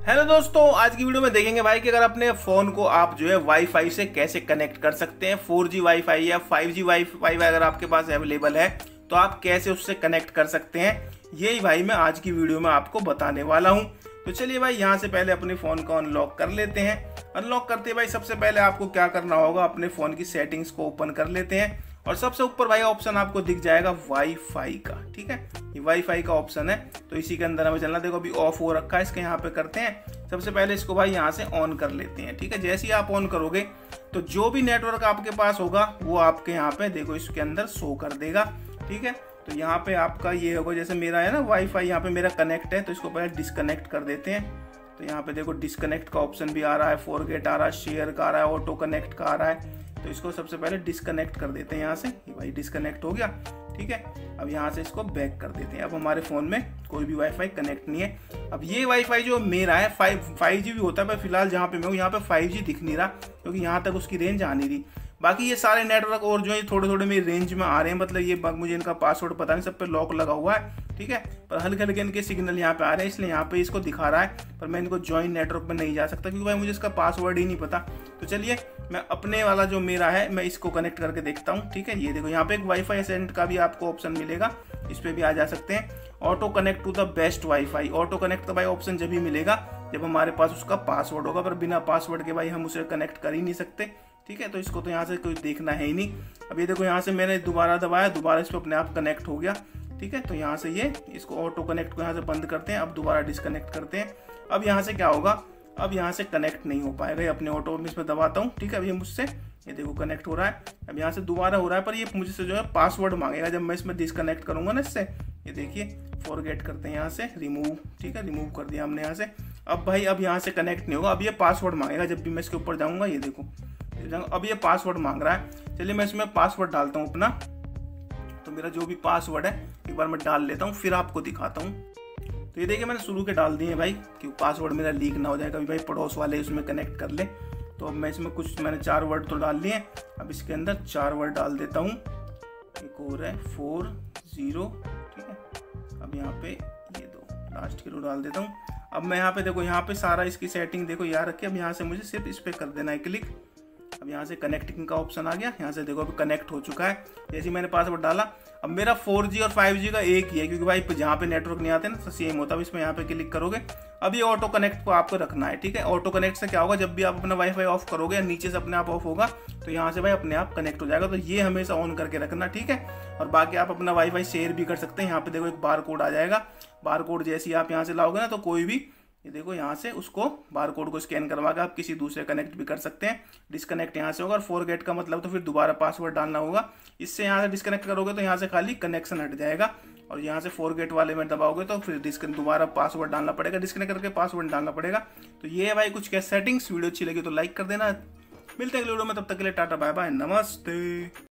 Hello दोस्तों, आज की वीडियो में देखेंगे भाई कि अगर अपने फोन को आप जो है वाईफाई से कैसे कनेक्ट कर सकते हैं। 4G वाईफाई या 5G वाईफाई अगर आपके पास अवेलेबल है तो आप कैसे उससे कनेक्ट कर सकते हैं, यही भाई मैं आज की वीडियो में आपको बताने वाला हूं। तो चलिए भाई यहाँ से पहले अपने फोन को अनलॉक कर लेते हैं। अनलॉक करते भाई सबसे पहले आपको क्या करना होगा, अपने फोन की सेटिंग्स को ओपन कर लेते हैं और सबसे ऊपर भाई ऑप्शन आपको दिख जाएगा वाईफाई का। ठीक है, ये वाईफाई का ऑप्शन है तो इसी के अंदर हमें चलना। देखो अभी ऑफ हो रखा है, इसके यहाँ पे करते हैं। सबसे पहले इसको भाई यहाँ से ऑन कर लेते हैं। ठीक है, जैसे ही आप ऑन करोगे तो जो भी नेटवर्क आपके पास होगा वो आपके यहाँ पे देखो इसके अंदर शो कर देगा। ठीक है, तो यहाँ पे आपका ये होगा, जैसे मेरा है ना वाईफाई यहाँ पे मेरा कनेक्ट है तो इसको पहले डिस्कनेक्ट कर देते हैं। तो यहाँ पे देखो डिस्कनेक्ट का ऑप्शन भी आ रहा है, फॉरगेट आ रहा है, शेयर का आ रहा है, ऑटो कनेक्ट का आ रहा है। तो इसको सबसे पहले डिस्कनेक्ट कर देते हैं यहाँ से। ये भाई डिस्कनेक्ट हो गया। ठीक है, अब यहाँ से इसको बैक कर देते हैं। अब हमारे फोन में कोई भी वाईफाई कनेक्ट नहीं है। अब ये वाईफाई जो मेरा है 5G भी होता है, पर फिलहाल जहाँ पे मैं हूँ यहाँ पे 5G दिख नहीं रहा क्योंकि यहाँ तक उसकी रेंज आ नहीं रही। बाकी ये सारे नेटवर्क और जो है थोड़े थोड़े मेरी रेंज में आ रहे हैं, मतलब ये मुझे इनका पासवर्ड पता नहीं, सब पे लॉक लगा हुआ है। ठीक है, पर हल्के हल्के इनके सिग्नल यहाँ पे आ रहे हैं, इसलिए यहाँ पे इसको दिखा रहा है, पर मैं इनको ज्वाइन नेटवर्क में नहीं जा सकता क्योंकि भाई मुझे इसका पासवर्ड ही नहीं पता। तो चलिए मैं अपने वाला जो मेरा है मैं इसको कनेक्ट करके देखता हूँ। ठीक है, ये देखो यहाँ पे एक वाईफाई एसेंट का भी आपको ऑप्शन मिलेगा, इस पर भी आ जा सकते हैं। Auto connect to the best wifi, auto connect का भाई ऑप्शन जब भी मिलेगा जब हमारे पास उसका पासवर्ड होगा, पर बिना पासवर्ड के भाई हम उसे कनेक्ट कर ही नहीं सकते। ठीक है, तो इसको तो यहाँ से कोई देखना है ही नहीं। अब ये देखो यहाँ से मैंने दोबारा दबाया, दोबारा इस पर अपने आप कनेक्ट हो गया। ठीक है, तो यहाँ से ये इसको ऑटो कनेक्ट को यहाँ से बंद करते हैं। अब दोबारा डिस्कनेक्ट करते हैं। अब यहाँ से क्या होगा, अब यहाँ से कनेक्ट नहीं हो पाएगा। अपने ऑटो में इसमें दबाता हूँ। ठीक है, अब ये मुझसे ये देखो कनेक्ट हो रहा है। अब यहाँ से दोबारा हो रहा है, पर ये मुझसे जो है पासवर्ड मांगेगा जब मैं इसमें डिस्कनेक्ट करूंगा ना इससे। ये देखिए फॉरगेट करते हैं, यहाँ से रिमूव। ठीक है, रिमूव कर दिया हमने यहाँ से। अब भाई अब यहाँ से कनेक्ट नहीं होगा, अब ये पासवर्ड मांगेगा जब भी मैं इसके ऊपर जाऊँगा। ये देखो अब ये पासवर्ड मांग रहा है। चलिए मैं इसमें पासवर्ड डालता हूँ अपना। तो मेरा जो भी पासवर्ड है एक बार मैं डाल लेता हूँ, फिर आपको दिखाता हूँ। तो ये देखिए मैंने शुरू के डाल दिए भाई, कि पासवर्ड मेरा लीक ना हो जाए, कभी भाई पड़ोस वाले उसमें कनेक्ट कर ले। तो अब मैं इसमें कुछ मैंने 4 वर्ड तो डाल लिए। अब इसके अंदर 4 वर्ड डाल देता हूँ। एक और है 40। ठीक है, अब यहाँ पे ये दो लास्ट के रो डाल देता हूँ। अब मैं यहाँ पे देखो यहाँ पे सारा इसकी सेटिंग देखो याद रखिए। अब यहाँ से मुझे सिर्फ इस पर कर देना है क्लिक। अब यहाँ से कनेक्टिंग का ऑप्शन आ गया, यहाँ से देखो अभी कनेक्ट हो चुका है। जैसे मैंने पासवर्ड डाला, अब मेरा 4G और 5G का एक ही है क्योंकि भाई जहाँ पे नेटवर्क नहीं आते ना तो सेम होता है। इसमें यहाँ पे क्लिक करोगे, अब ये ऑटो कनेक्ट को आपको रखना है। ठीक है, ऑटो कनेक्ट से क्या होगा, जब भी आप अपना वाईफाई ऑफ करोगे या नीचे से अपने आप ऑफ होगा तो यहाँ से भाई अपने आप कनेक्ट हो जाएगा। तो ये हमेशा ऑन करके रखना। ठीक है, और बाकी आप अपना वाईफाई शेयर भी कर सकते हैं। यहाँ पे देखो एक बार कोड आ जाएगा। बार कोड जैसे ही आप यहाँ से लाओगे ना तो कोई भी ये देखो यहाँ से उसको बार कोड को स्कैन करवा के आप किसी दूसरे कनेक्ट भी कर सकते हैं। डिस्कनेक्ट यहाँ से होगा और फॉरगेट का मतलब तो फिर दोबारा पासवर्ड डालना होगा। इससे यहाँ से डिस्कनेक्ट करोगे तो यहाँ से खाली कनेक्शन हट जाएगा, और यहाँ से फॉरगेट वाले में दबाओगे तो फिर दोबारा पासवर्ड डालना पड़ेगा, डिस्कनेक्ट करके पासवर्ड डालना पड़ेगा। तो ये है भाई कुछ क्या सेटिंग्स। वीडियो अच्छी लगी तो लाइक कर देना। मिलते हैं अगले वीडियो में, तब तक के लिए टाटा बाय बाय नमस्ते।